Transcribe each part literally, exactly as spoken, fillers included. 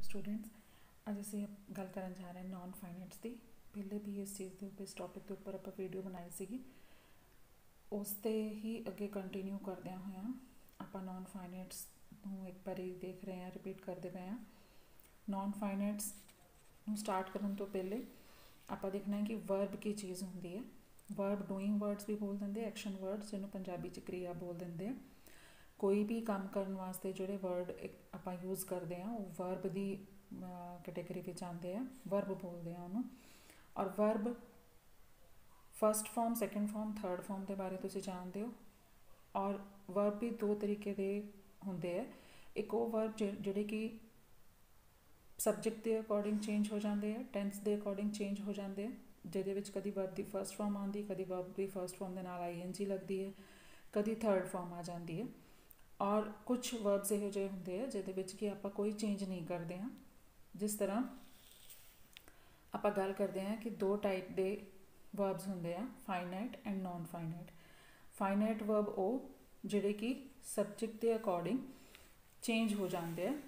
Students अज असीं गल करन जा रहे हैं नॉन फाइनेट्स की। पहले भी इस चीज़ के उपर इस टॉपिक के उपर आप वीडियो बनाई सी, उस ते ही अगे कंटिन्यू करदे हुए आप नॉन फाइनेट्स नूं एक बार देख रहे हैं, रिपीट करते पे हैं। नॉन फाइनेट्स नूं स्टार्ट करन तो पहले आप देखना है कि वर्ब की चीज़ होंदी है। वर्ब डूइंग वर्ड्स भी बोल देंगे, एक्शन वर्ड्स जिन्होंने पंजाबी च क्रिया बोल देंगे। कोई भी काम करने वास्ते जोड़े वर्ड आप यूज़ करते हैं वो वर्ब की कैटेगरी में आते हैं, वर्ब बोलते हैं उन्होंने। और verb first form, second form, third form के बारे तुसीं जानते हो। और वर्ब भी दो तरीके के होंगे है। एक वो वर्ब जोड़े कि सबजैक्ट के अकॉर्डिंग चेंज हो जाते हैं, टेंस के अकॉर्डिंग चेंज हो जाते हैं, जिहदे कभी वर्ब की फस्ट फॉर्म आती, कभी वर्ब की फस्ट फॉर्म के नाल आई एन जी लगती है, कभी थर्ड फॉर्म आ जाती है। और कुछ वर्ब्स इहो जिहे होंदे है जिहदे विच कि आपां कोई चेंज नहीं करते हैं। जिस तरह आपां गल करते हैं कि दो टाइप के वर्ब्स होंदे हैं, finite and non finite. Finite verb वो जिहड़े कि सबजैक्ट के अकॉर्डिंग चेंज हो जाते हैं।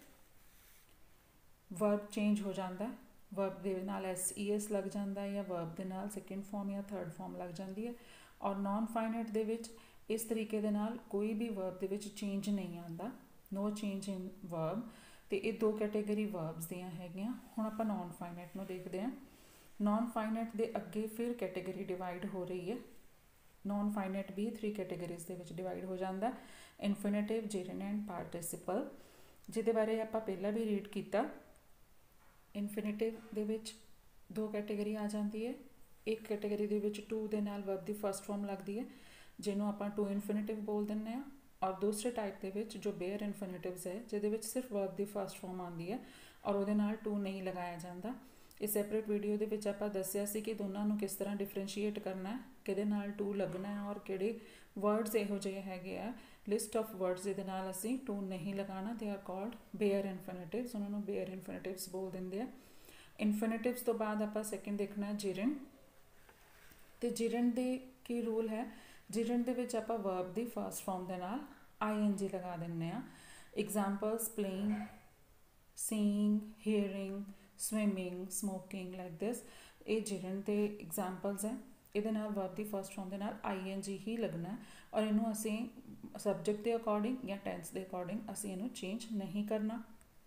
वर्ब चेंज हो जाता है, वर्ब के नाल एस ई एस लग जाता है, या वर्ब के नाल सैकेंड फॉर्म या थर्ड फॉर्म लग जाती है। और नॉन फाइनाइट दे विच इस तरीके दे नाल कोई भी वर्ब दे विच चेंज नहीं आता, नो चेंज इन वर्ब। तो ये दो कैटेगरी वर्ब्स दियां हैगियां। हुण आपां नॉन फाइनाइट नूं देखते हैं। नॉन फाइनाइट दे अगे फिर कैटेगरी डिवाइड हो रही है। नॉन फाइनाइट भी थ्री कैटेगरीज दे विच डिवाइड हो जाता है, इनफिनेटिव, जेरन एंड पार्टिसिपल, जिहदे बारे आपां पहला भी रीड किया। इनफिनेटिव दे विच दो कैटेगरी आ जाती है। एक कैटेगरी दे विच टू दे नाल वर्ब दी फस्ट फॉर्म लगती है, जिन्हों आपां टू इनफिनेटिव बोल दें हैं। और दूसरे टाइप के विच जो बेयर इनफिनेटिव्स है, जिहदे विच सिर्फ वर्ब की फस्ट फॉर्म आती है और उहदे नाल टू नहीं लगाया जाता। इस सैपरेट वीडियो के विच आपां दस्सिया सी कि दोनों नूं किस तरह डिफरेंशिएट करना है, किहदे नाल टू लगना है, और किहड़े वर्ड्स इहो जिहे हैगे आ, लिस्ट ऑफ वर्ड्स जिहदे नाल असीं टू नहीं लगाना, they are called bare infinitives. उन्होंने बेयर इनफिनेटिव्स बोल देंगे हैं। इनफिनेटिव्स तो बाद आपां सैकेंड देखना है जिरन। तो जिरन दे की रूल है, जिरन दे विच आपां वर्ब दी फस्ट फॉर्म दे नाल आई एन जी लगा देने आ। Examples playing, seeing, hearing, swimming, smoking, like this. ये जिरन दे एग्जाम्पल्स हैं। ये नाल वर्ब दी फस्ट फॉर्म दे नाल आई एन जी ही लगना है, और इनू असी सबजैक्ट के अकॉर्डिंग या टेंस के अकॉर्डिंग असी इनू चेंज नहीं करना।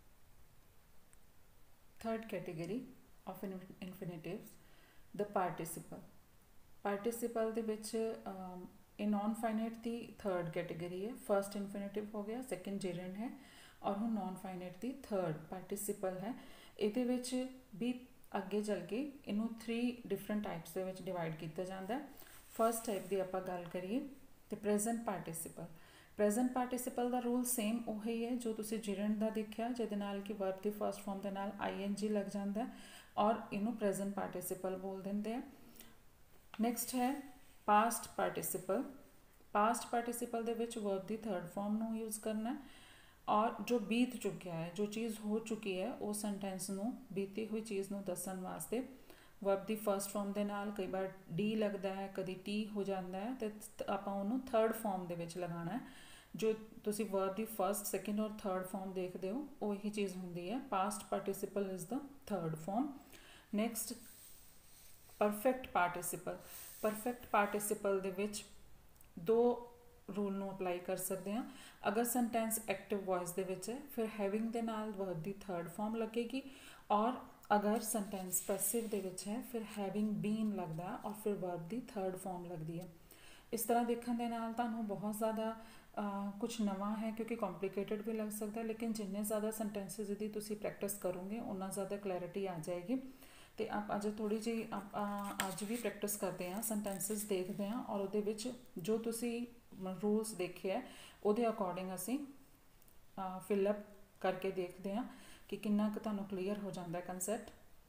Third category of infinitives, the participle. Participle दे विच ये नॉन फाइनाइट की थर्ड कैटेगरी है। फर्स्ट इनफिनेटिव हो गया, सैकेंड जिरन है, और हुण नॉन फाइनाइट की थर्ड पार्टिसिपल है। ये भी अगे चल के इनू थ्री डिफरेंट टाइप्स के विच डिवाइड किया जाता है। फर्स्ट टाइप की आपां गल करिए तो प्रेजेंट पार्टिसिपल। प्रेजेंट पार्टिसिपल का रूल सेम उही है जो तुसीं जिरन का देखा, जिहदे नाल कि वर्ब की फस्ट फॉर्म के नाल आई एन जी लग जाता है और इनू प्रेजेंट पार्टिसिपल बोल देंगे हैं। नैक्सट है पास्ट पार्टिसिपल। पास्ट पार्टिसिपल दे विच वर्ब की थर्ड फॉर्म नूं यूज़ करना है, और जो बीत चुकिया है, जो चीज़ हो चुकी है, उस सेंटेंस नूं, बीती हुई चीज़ नूं दस्सण वास्ते वर्ब की फस्ट फॉर्म के नाल कई बार डी लगता है, कभी टी हो जाता है, तो आपां उहनूं थर्ड फॉर्म दे विच लगाना है। जो तुसीं वर्ब की फस्ट, सैकेंड और थर्ड फॉर्म देखते हो, वही चीज़ होंदी है। Past participle is the third form. Next perfect participle. Perfect participle दे विच दो रूल नूं अप्लाई कर सकते हैं। अगर सेंटेंस एक्टिव वॉइस दे विच है, फिर हैविंग दे नाल वर्ब की थर्ड फॉर्म लगेगी, और अगर सेंटेंस पैसिव दे विच है, फिर हैविंग बीन लगता है और फिर वर्ब की थर्ड फॉर्म लगती है। इस तरह देखने के नाल तुहानूं बहुत ज़्यादा कुछ नवा है, क्योंकि कॉम्प्लीकेटेड भी लग सकता है, लेकिन जिन्ने ज़्यादा सेंटेंसिस की तुसीं प्रैक्टिस करोगे उन्ना ज़्यादा क्लैरिटी आ जाएगी। तो आप अज थोड़ी जी आप अज भी प्रैक्टिस करते हैं, सेंटेंसिस देखते हैं, और उहदे विच जो तुसी रूल्स देखे है उहदे अकॉर्डिंग असी फिलअप करके देखते हैं कि कितना क तुहानूं क्लीयर हो जाता है concept.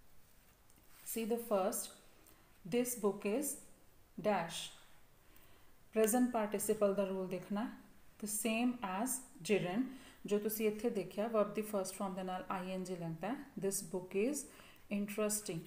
See the first, this book is dash. Present participle का रूल देखना द सेम एज जिरन। जो तुसी इत्थे देखिया वर्ब की फस्ट फॉर्म के नाल आई एन जी लगता है। This book is interesting.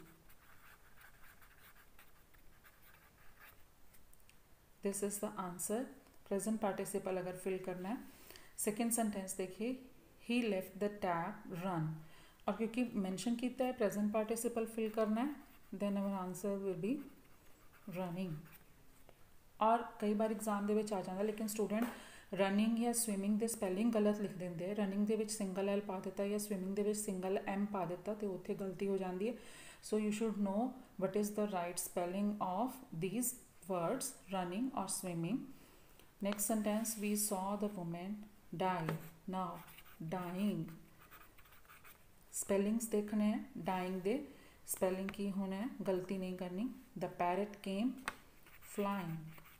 This is the answer. Present participle अगर फिल करना है। सेकेंड सेंटेंस देखिए, he left the tap run. और क्योंकि मैंशन किया है प्रेजेंट पार्टिसिपल फिल करना है, then our answer will be running. और कई बार एग्जाम दे विच आ जाता लेकिन स्टूडेंट रनिंग या स्विमिंग दे स्पैलिंग गलत लिख देंगे है। रनिंग दे विच सिंगल एल पा दिता या स्विमिंग दे विच सिंगल एम पा दिता तो उत्थे गलती हो जाती है। So you should know what is the right spelling of these words, running और swimming. Next sentence, we saw the women die. Now dying spellings देखने हैं, डाइंग दे स्पैलिंग की होना है, गलती नहीं करनी। द पैरट केम फ्लाइंग,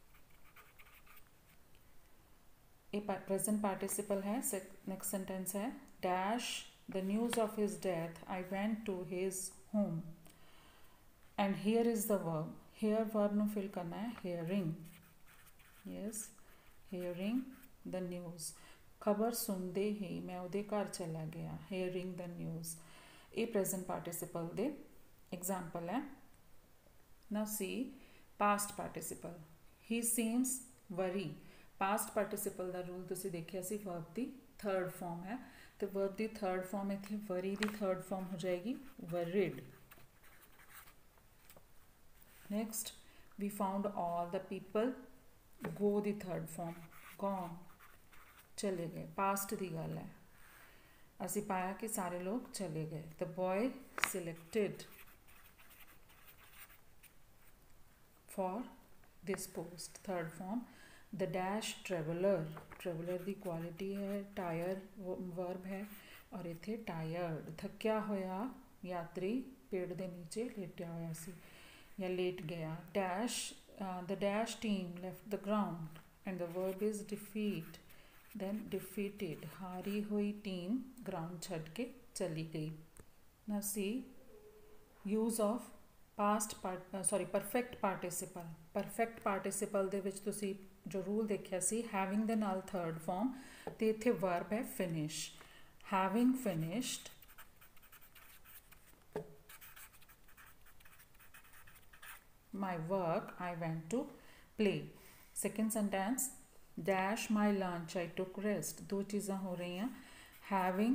ये प्रेजेंट पार्टिसिपल है। नेक्स्ट सेंटेंस है dash the news of his death I went to his home. And here is the verb, hear verb ਨੂੰ फिल करना है hearing. Yes, hearing the news, खबर सुनते ही मैं उहदे घर चला गया। हेयरिंग द न्यूज़, ये प्रेजेंट पार्टिसिपल दे एग्जाम्पल है। Now see past participle, he seems worry. Past participle का रूल तुसीं देखिया सी, वर्ब की थर्ड फॉर्म है तो वर्ब की थर्ड फॉर्म इत्थे वरी की थर्ड फॉर्म हो जाएगी worried. Next, we found all the people, go the third form gone, चले गए। पास्ट की गल है, असी पाया कि सारे लोग चले गए। The boy selected for this post, third form. The dash traveller, traveller की क्वालिटी है, टायर वर्ब है और इत्थे टायर्ड थक्या होया यात्री पेड़ के नीचे लेटिया होया सी या लेट गया। Dash the dash team left the ground and the verb is defeat, then defeated हारी हुई टीम ग्राउंड छड़ के चली गई। ना see use of past part sorry perfect participle. Perfect participle दे विच तुसी जो रूल देखिया सी हैविंग दे नाल थर्ड फॉर्म ते इत्थे वर्ब है finish. Having finished my work I went to play। Second sentence dash my lunch I took rest, दो चीज़ा हो रही हैं। having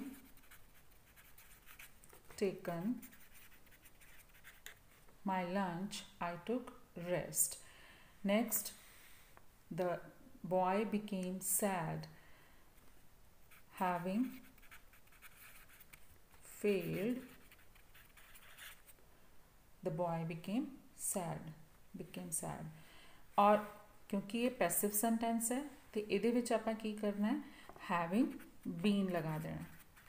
taken my lunch I took rest। next, the boy became sad, having failed the boy became sad, became sad। और क्योंकि ये passive sentence है तो ये विच आपां की करना है, हैविंग बीन लगा देना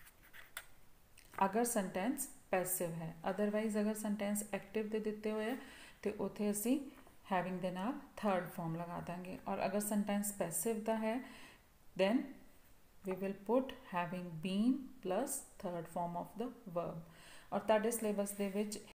अगर सेंटेंस पैसिव है। अदरवाइज अगर सेंटेंस एक्टिव दे दिते हुए है तो उत्थे असी हैविंग दे नाल थर्ड फॉर्म लगा देंगे। और अगर सेंटेंस पैसिव का है then we will put having been plus third form of the verb. और तुहाडे सिलेबस दे विच